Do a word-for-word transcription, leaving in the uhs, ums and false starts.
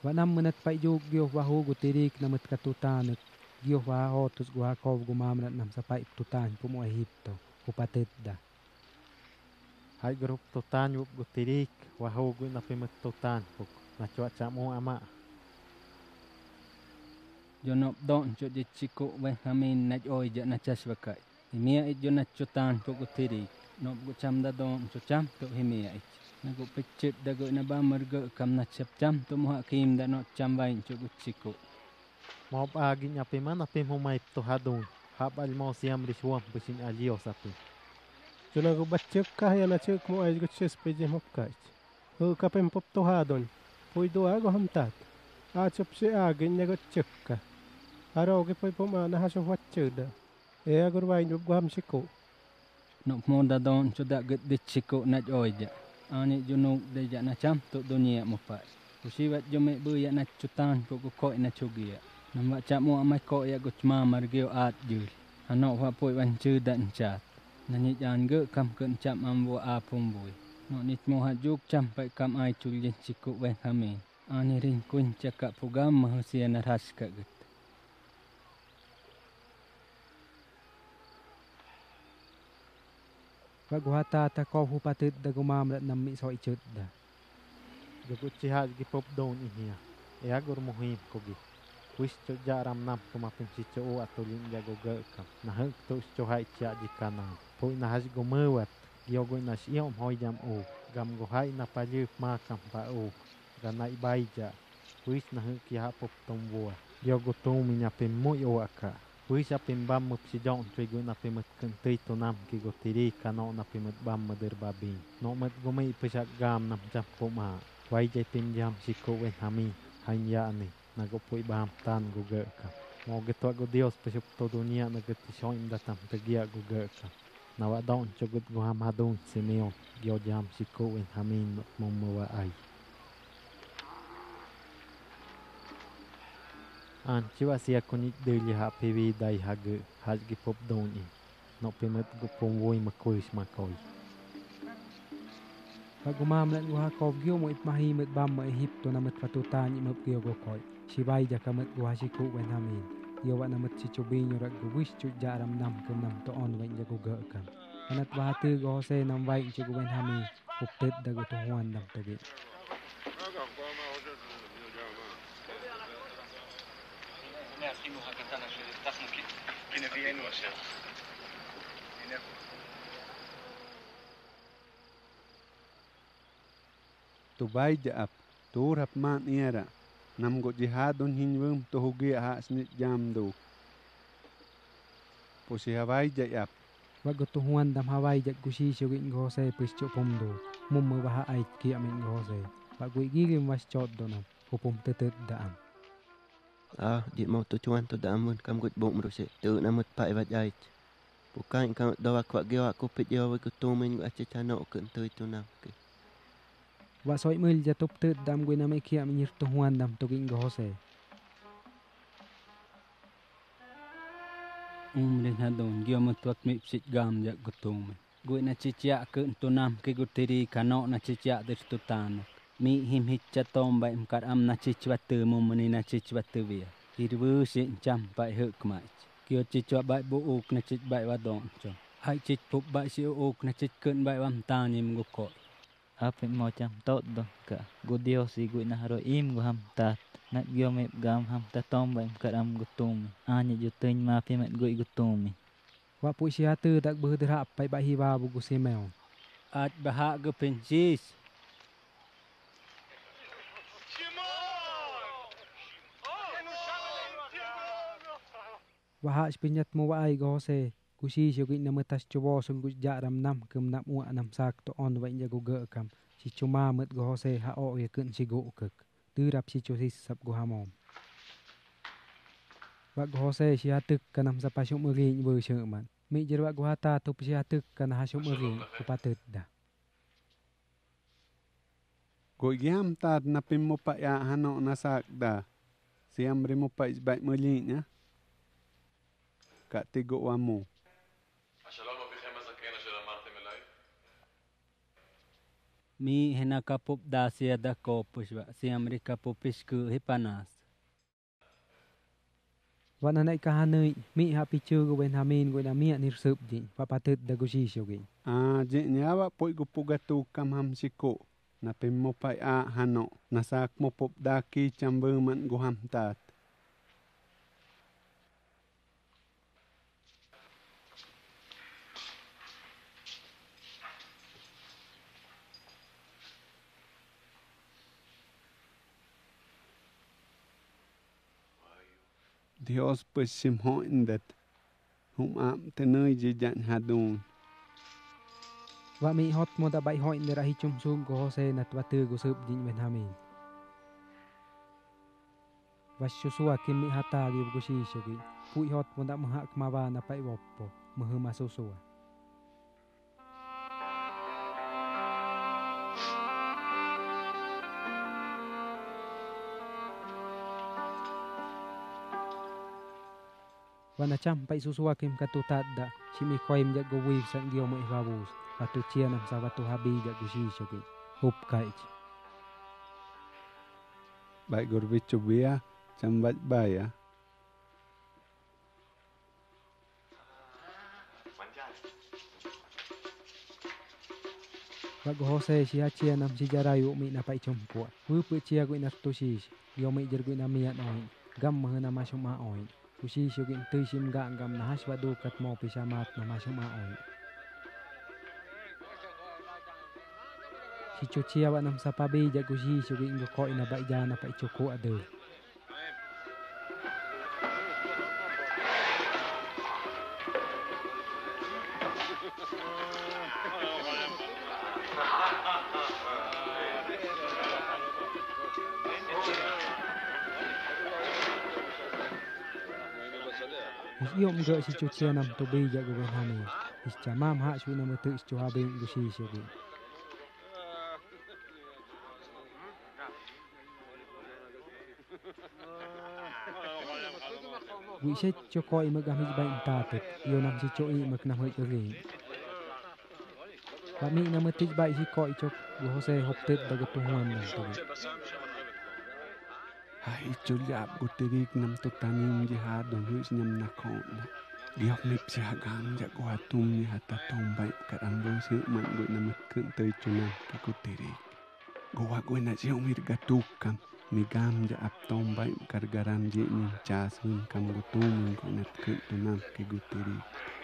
Wa nam menat pai jog gyo wa hu gutirik namet katutan gyo wa hotus gua kov gumamrat nam sa pai tutan pumo Egipto kupatet da. Hai grup tutan yup gutirik wa hu gu na pimet tutan puk na cuaca mo ama. Jonop don cho di chiku we hamin naj oi ja na chas wakai. Himia it jo na chutan puk gutirik. Nop gu cham da don cho cham to himia it. Na gu picit da gu na ba merga kam na chap cham to mo hakim da no cham bain cho gu chiku. Mob agi nya piman apim humay to hadun. Hab al mo siam rishwam pusin alios apim. Jona gu bachek kah ya na chek mo ay gu ches pe jem hopkait. Hu kapem pop to hadon. Pui do ago hamtat. A chop se agi nya gu chek ka. Aro ge poi pom ana haso wacheda. E agur wain gu ham siko. Nop mo da don cho da gut di chiku naj oi ja. Ani junuk de ja na cham to dunia mo pai. Kusiwat jo me bu ya na chutan puk gu koi na chugia. Nam wa chap mo amai koi ya gu chma margio at jul. Ano wa poi wan chư dan chat. Na nit an ge kam kun cham am wo a pum bui. No nit mo ha juk cham pai kam ai chul jen chiku we hamin. Ani rin kun chaka pugam mahusia na ras ka gut. Wa gua ta ta kov hu patet da gumamrat nam mi soi chut da. Gagut chihad gi pop don ihia. E agur muhim kogi. Wis cho jaram nam kumapim si cho o atulin jago gekam. Na hek to cho hai chia di kanan. Poi na has go mewat. Gyogo na siom hoi jam o. Gam go hai na palyuk makam pa o. Ganai baija. Wis na hek ya pop tom boa. Gyogo tomi nya pim muy o aka. Wis apim bam mup si jon choi go na pimet kentei to nam ki go tiri kano na pimet bam mader babin. No met go mei pesak gam nam jam poma. Wai jai pim jam si ko wen hami. Hanya ni. Na go poi bam tan go gekam. Mo geto go Dios pesup to dunia na get shoim datam tegia go gekam. Na wa don cho gut go ham hadun Simeon. Gyo jam si ko wen hamin mo mo wa ai. An chiwa sia kunit deli ha pivi dai hage haj gi pop don i. No pimet go pom woi makoi smakoi. Wa gumamrat gua kov gyo mo itmahi met bam mo Egipto namet patutan imop gyo go koi. Sibai ja kamet gua siku wen hamin. Yo wa namet si chubinyo rak go wish chut jaram nam kem nam to on wen ja go gekam. Anat wa tu go Jose nam wain chu wen hamin. Uptet da go to huan nam to ge. Tu bai jaap, tu rap man era, nam go jihadon hinwum to hugi ha snit jam do. Posi hawai jaap. Wa go to huan dam hawai jak gusi shogin go Jose pis chu pom do. Mum mo wa ha ai ki amin go Jose. Wa go igigim was chot do nam. Pupum tetet da am. Ah, di mau tu cuan tu da amun kam gut bom ru se. Tu namut pai wat ai. Bukan kam do wa kwa gyo aku pit yo wa tu men ache chano kun tu tu nam ke. Wa soi mil ja top tet dam gwe na me kia minir to huan dam to ging go Jose. Um len hadon gyo mo tuak mi psit gam ja gutum. Gwe na chichia kun to nam ke gutiri kano na chichia der to tan. Mi him hit cha tom bai mkar am na chichwa tu mo mani na chichwa tu via. Hirwu sin cham bai hek mai. Kyo chichwa bai bu uk na chich bai wa don cho. Hai chich pup bai si uk na chich kun bai wam ta nim go ko. Apit mo cham tot do ka go Dios si gu na haro im go ham tat nat gyo me gam ham tatom bai karam gutum anya juteñ ma pi met go gutum Wa pu sia tu tak bu der hap pai ba hi wa bu gu Simeon. At baha go pensis. Wa ha spinyat mo wa ai go Jose. Kusi shogin na metas chubo sun gu jaram nam kem nam wa nam sak to on wa ja go gekam. Si chuma met go Jose ha o ye kun si go kek. Tu rap si chosis sap go hamom. Wa go Jose si atuk kanam sa pasyo meri bu man. Mi jer wa go hata tu si atuk kana hasyo meri ku patet da. Go yam tad na pim mo pa ya hano na sakda. Siam rimo pa isbait mo linya. Ka tigo wa mo. השלום אביכם הזקן אשר אמרתם אליי. Mi hena kapop dasia da kopus ba si Amerika popis ke hipanas. Wa na nai kahanui mi ha pichu go ben hamin go na mi nir sup ji pa patut da go shisho gi. Ah, je nyawa poi go pugatu kam ham siko. Na pem mo pai a hano. Na sak mo pop daki chamber man go ham tat. Dios pues sim hoindet. Hum am tenui je jan hadun. Wa mi hot mo da bai hoin dera hi chum sum go Jose na twa tu go sup ji ben hamin. Wa shusua kim mi hata gi go shisho gi. Pui hot mo da mo ha kma wa na pai woppo. Mo huma susua. Wana cham pai susua kim katutat da si mi khoim ja go wif san gio mo ifabus watu chia nam sa watu habi ja go shisho gi hup kaich Bai gorbicho bia cham bat baya. wa go Jose si ha chia nam si jarayu mi na pai chum ko wu pu chia go na to shish gio mi jer go na mi oi gam mo na ma shuma oi usi shugin tu sim ga gam na has wadu kat mo pisamat na ma shuma oi si chochia wa nam sapabi ja go shi shugin go ko ina bai ja na pai choko adu Yom gỡ si chochia nam to bi ja go ben hani is chamam ha shu nam tu cho ha bin go shi shugin Wi se cho ko i magam his bai ta tet yo nam si cho i mak nam hoi ge Wa mi nam tit bai si ko i cho go Jose hop tet da go to huan nam to Hai chuliap go tirik nam to tanim je ha don hus nyam na khon. Giok nip si hagam ja go atum ni hata tom bai karam go si man go nam kun tei chuna ke go tirik. Go wa go na je umir gatukam ni gam ja ap tom bai kar garam je ni chasun kam go tum go nat kun tunam ke go tirik.